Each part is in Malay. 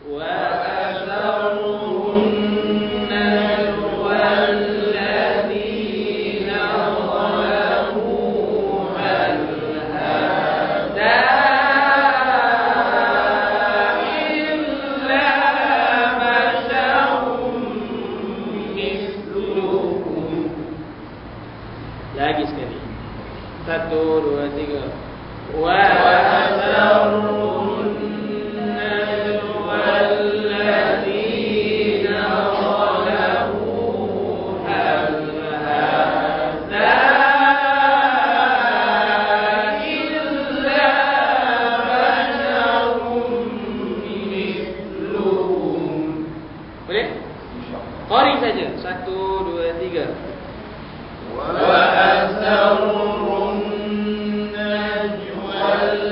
Lagi sekali. 1, 2, 3. Wa asarrun najwa alladhina zalamu hal hadza illa basharun mithlukum. Boleh? Qari saja. 1, 2, 3. وأسروا النجوى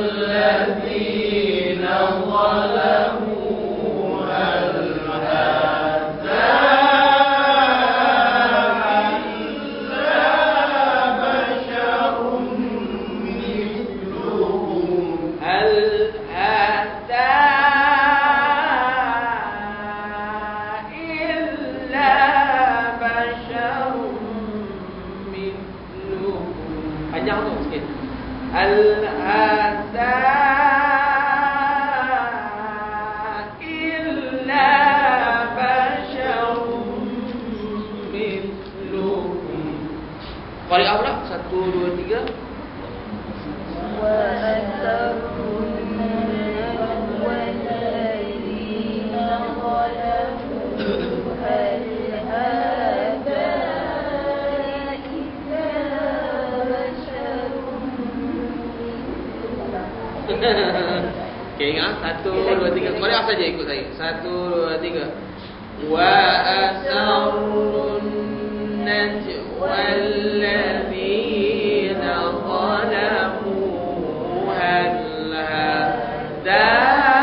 الذين ظلموا هل هذا إلا بشر مثلكم هل هذا إلا بشر panjang tu sikit. Al-hadza illa basharun mithlukum. Qari pula 1, 2, 3. Wa asarrun najwa alladhina zalamu hal hadza Okay, ingat? 1, 2, 3. Mari apa saja ikut saya. 1, 2, 3. Wa asarrun najwa alladhina zalamu hal hadza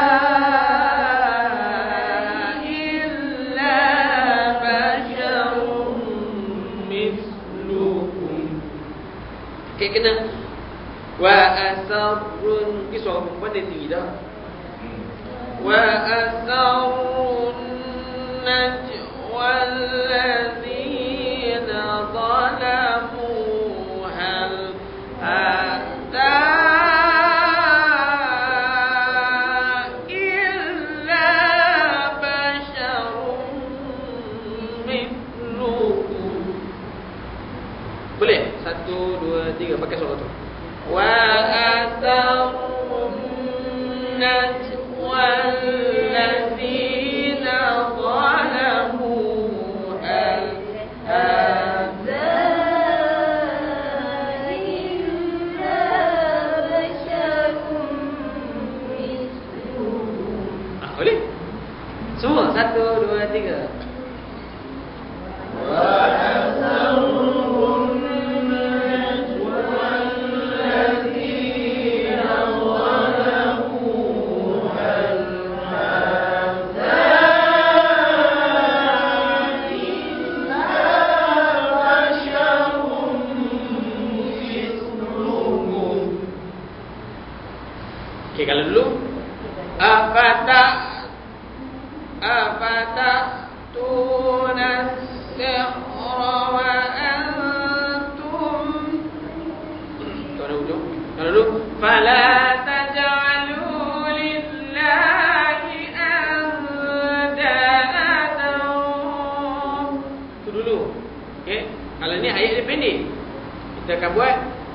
illa basharun mithlukum. Okay, kena wa asarrun, ni suara perempuan dia tinggi dah. Wa asarrun najwa alladhina zalamu hal hadza illa basharun mithlukum. Boleh? 1, 2, 3. Pakai suara tu. وأسروا النجوى الذين ظلموا هل هذا إلا بشر مثلكم. Boleh? Semua 1, 2, 3. Okay, kalau dulu afata'tuna as-sihra wa antum. Kalau dulu fala taj'alu lillahi andada. Itu dulu. Okay, kalau ni ayat dia pendek, kita akan buat.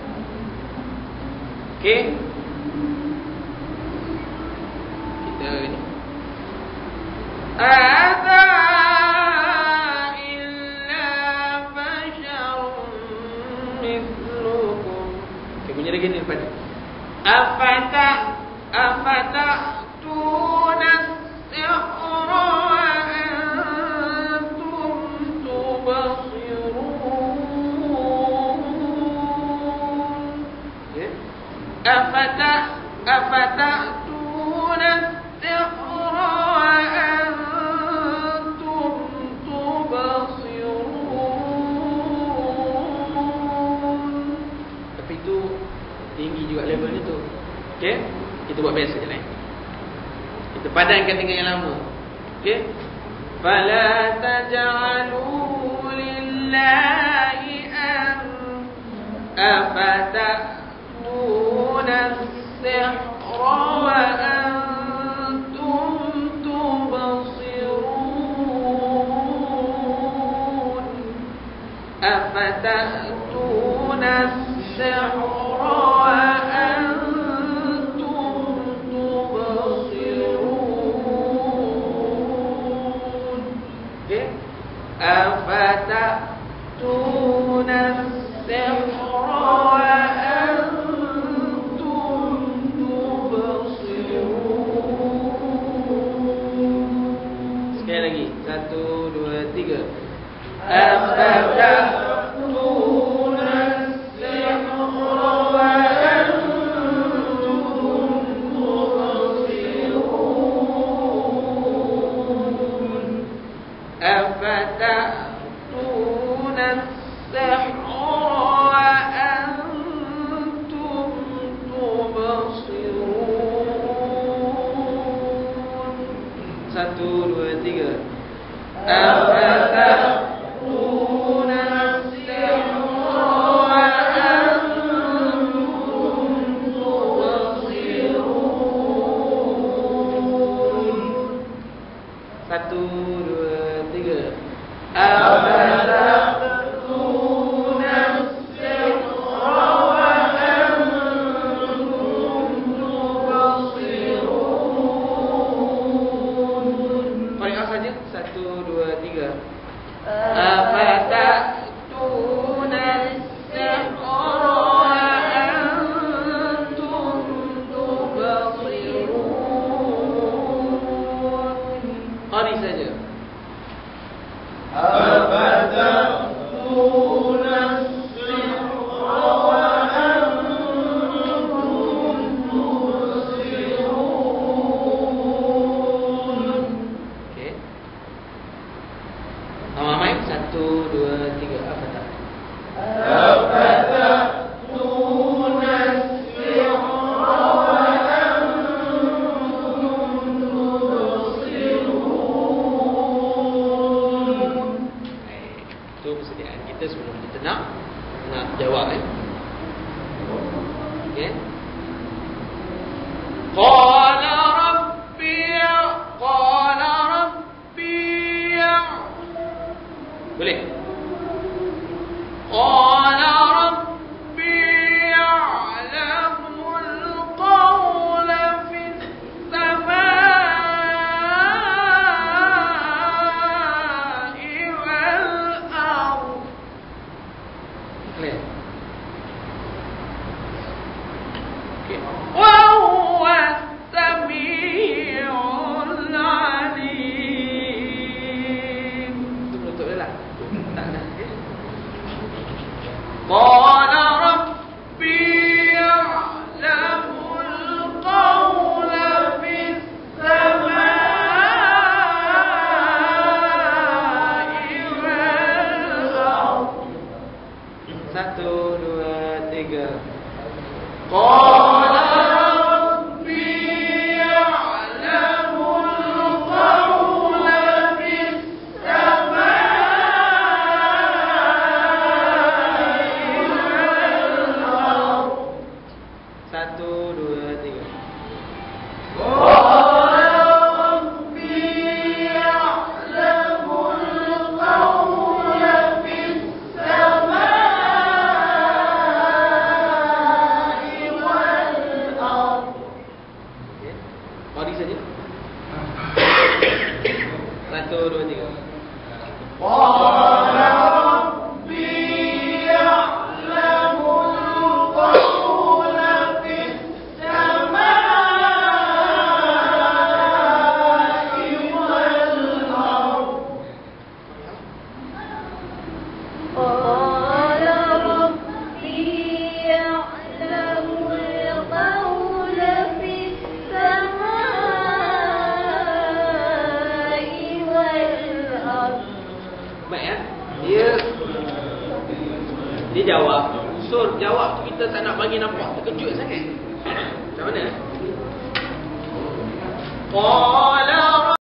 Okay, ini hadza illa basharun mithlukum. Okay, bunyi lagi ni depan. Afata'tuna as-sihra wa antum tubsirun. Okay, afata'tuna padankan dengan yang lama. Okey. Fala taj'alu lillahi afatatuna as-sihra wa antum tubsirun. Afatatuna as-sihra wa afatatuna as-sihra wa antum tubsirun. Sekali lagi. 1, 2, 3. Afatatuna as-sihra wa antum tubsirun. Afatatuna as-sihra wa antum tubsirun. 1, 2, 3. Afatatuna as-sihra wa antum tubsirun. 1, 2, 3. Afatatuna as-sihra wa antum tubsirun. Qari'ah saja. 1, 2, 3. Afatatuna as-sihra wa antum tubsirun. Qari' saja. Afatatuna as-sihra wa antum tubsirun. Okey. Ramai-ramai. 1, 2, 3. Afatat. Afatatuna as-sihra wa antum tubsirun. Itu persediaan kita sebelum kita nak jawab. Okey. Qala rabbi boleh. Qala rabbi ya'lamul qawla fis samaa'i wal ardh. Clear. Okay. Wa huwa as-sami'ul 'alim. Itu betul lah. Tak ada. Qala rabbi ya'lamul qawla fis samaa'i wal ardh. 1, 2, 3. Qala rabbi ya'lamul qawla fis samaa'i wal ardh. 1, 2, 3. Qala rabbi ya'lamul qawla fis samaa'i wal ardh. Okey. Qari saja. 1, 2, 3. Qala rabbi ya'lamul qawla fis samaa'i wal ardh. Qala rabbi ya'lamul qawla fis samaa'i wal ardh. Baik ya. Dia jawab. Usul jawab tu kita tak nak bagi nampak terkejut sangat. Macam mana? قال